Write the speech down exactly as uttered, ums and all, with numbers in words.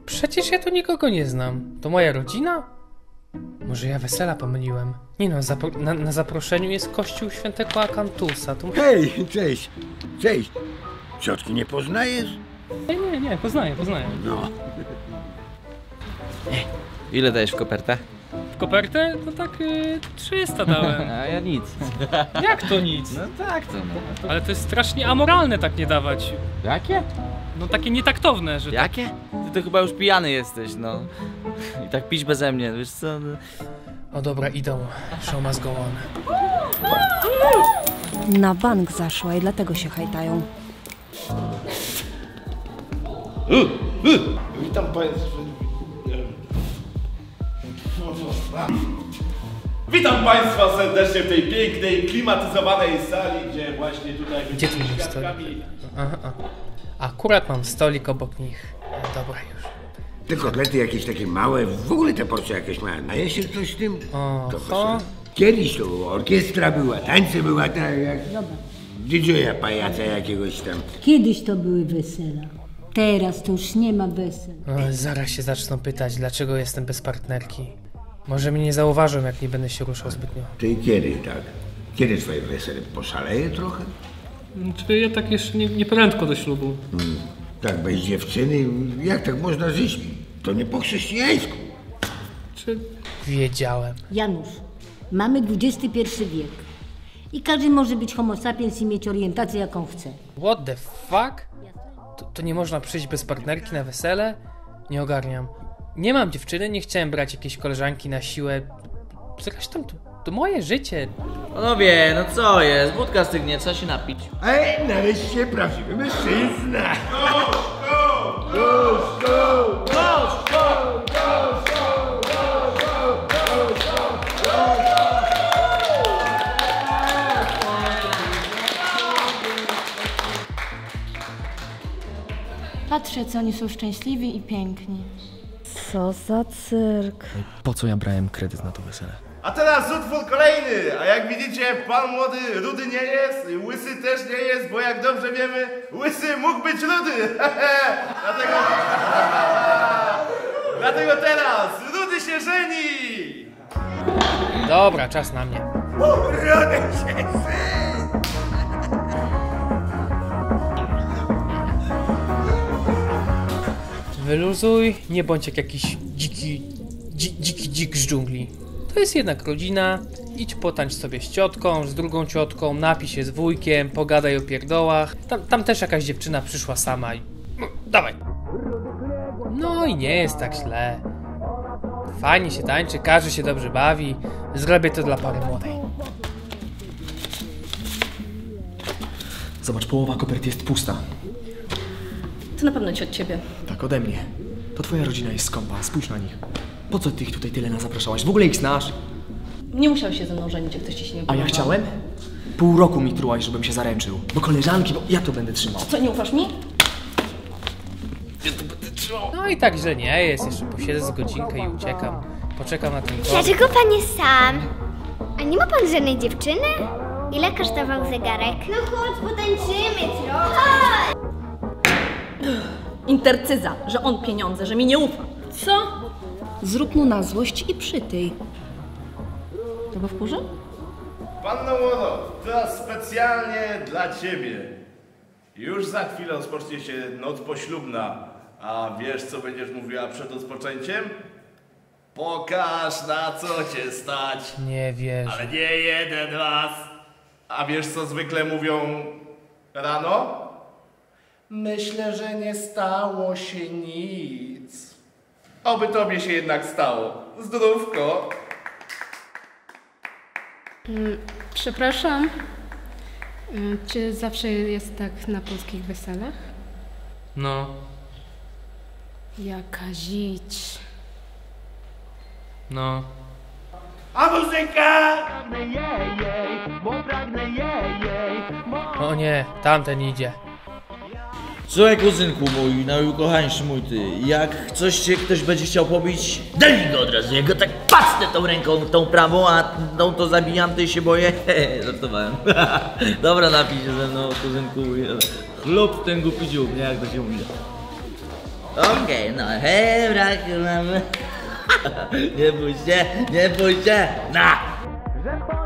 Przecież ja tu nikogo nie znam. To moja rodzina? Może ja wesela pomyliłem? Nie no, zapro na, na zaproszeniu jest kościół świętego Akantusa. To... Hej, cześć, cześć. Ciotki nie poznajesz? Nie, nie, nie, poznaję, poznaję. No. Ile dajesz w kopertę? W kopertę? To tak y, trzysta dałem. A ja nic. Jak to nic? No tak to no. Ale to jest strasznie amoralne tak nie dawać. Jakie? No takie nietaktowne, że... Jakie? Ty to chyba już pijany jesteś, no. I tak pić beze mnie, wiesz co? No. O dobra, idą. Show must go on. Na bank zaszła i dlatego się hajtają. Witam Państwa. Witam Państwa serdecznie w tej pięknej, klimatyzowanej sali, gdzie właśnie tutaj Gdzie tu będziemy jest stolik? świadkami. Aha, aha. Akurat mam stolik obok nich. No, dobra już. Te kotlety jakieś takie małe, w ogóle te porcje jakieś małe. A jeśli coś z tym? Oho. To proszę. Kiedyś to była orkiestra, była, tańce była, tak jak didżeja pajaca jakiegoś tam. Kiedyś to były wesela. Teraz to już nie ma wesel. O, zaraz się zaczną pytać, dlaczego jestem bez partnerki. Może mnie nie zauważą, jak nie będę się ruszał zbytnio. Ty kiedy, tak? Kiedy twoje wesele poszaleje trochę? Czy ja tak jeszcze nie, nie prędko do ślubu? Hmm. Tak, bez dziewczyny, jak tak można żyć? To nie po chrześcijańsku. Czy... Wiedziałem. Janusz, mamy dwudziesty pierwszy wiek. I każdy może być homo sapiens i mieć orientację, jaką chce. What the fuck? To, to nie można przyjść bez partnerki na wesele? Nie ogarniam. Nie mam dziewczyny, nie chciałem brać jakiejś koleżanki na siłę. Zresztą to, to moje życie. Panowie, no co jest? Wódka stygnie, trzeba się napić. Ej, nareszcie prawdziwy mężczyzna! Patrzę, co oni są szczęśliwi i piękni. Co za cyrk. Po co ja brałem kredyt na to wesele? A teraz utwór kolejny, a jak widzicie, pan młody rudy nie jest, i łysy też nie jest, bo jak dobrze wiemy, łysy mógł być rudy. Dlatego... Dlatego teraz rudy się żeni! Dobra, czas na mnie. Rudy się Wyluzuj, nie bądź jak jakiś dziki, dzi, dziki dzik z dżungli. To jest jednak rodzina, idź potańcz sobie z ciotką, z drugą ciotką, napij się z wujkiem, pogadaj o pierdołach. Tam, tam też jakaś dziewczyna przyszła sama i... No, dawaj! No i nie jest tak źle. Fajnie się tańczy, każdy się dobrze bawi. Zrobię to dla pary młodej. Zobacz, połowa koperty jest pusta. To na pewno ci od ciebie. Tak, ode mnie. To twoja rodzina jest skąpa, spójrz na nich. Po co ty ich tutaj tyle nazapraszałaś? W ogóle ich znasz? Nie musiałeś się ze mną żenić, jak ktoś ci się nie A podoba. ja chciałem? Pół roku mi trułaś, żebym się zaręczył. Bo koleżanki, bo ja to będę trzymał. Co, nie ufasz mi? No i tak źle nie jest, jeszcze posiedzę z godzinkę i uciekam. Poczekam na ten kod. Dlaczego pan jest sam? A nie ma pan żadnej dziewczyny? Ile kosztował zegarek? No chodź, potańczymy trochę. Intercyza, że on pieniądze, że mi nie ufa. Co? Zrób mu na złość i przytyj. To go wkurzy? Panno młodo, teraz specjalnie dla ciebie. Już za chwilę rozpocznie się noc poślubna. A wiesz, co będziesz mówiła przed rozpoczęciem? Pokaż, na co cię stać. Nie wierzę. Ale nie jeden raz. A wiesz, co zwykle mówią rano? Myślę, że nie stało się nic. Oby tobie się jednak stało. Zdrówko. Przepraszam. Czy zawsze jest tak na polskich weselach? No. Jaka zić. No. A muzyka! O nie, tamten idzie. Słuchaj, kuzynku mój, najukochańszy mój ty, jak coś cię ktoś będzie chciał pobić, daj go od razu, ja go tak pacnę tą ręką, tą prawą, a tą to zabijam, ty się boję. Hehe, żartowałem. Dobra, napij się ze mną, kuzynku. Chlub ten głupi dziób, nie, jak to się mówi. Okej, no hej, brak mamy. Nie bój się, nie bój się, na!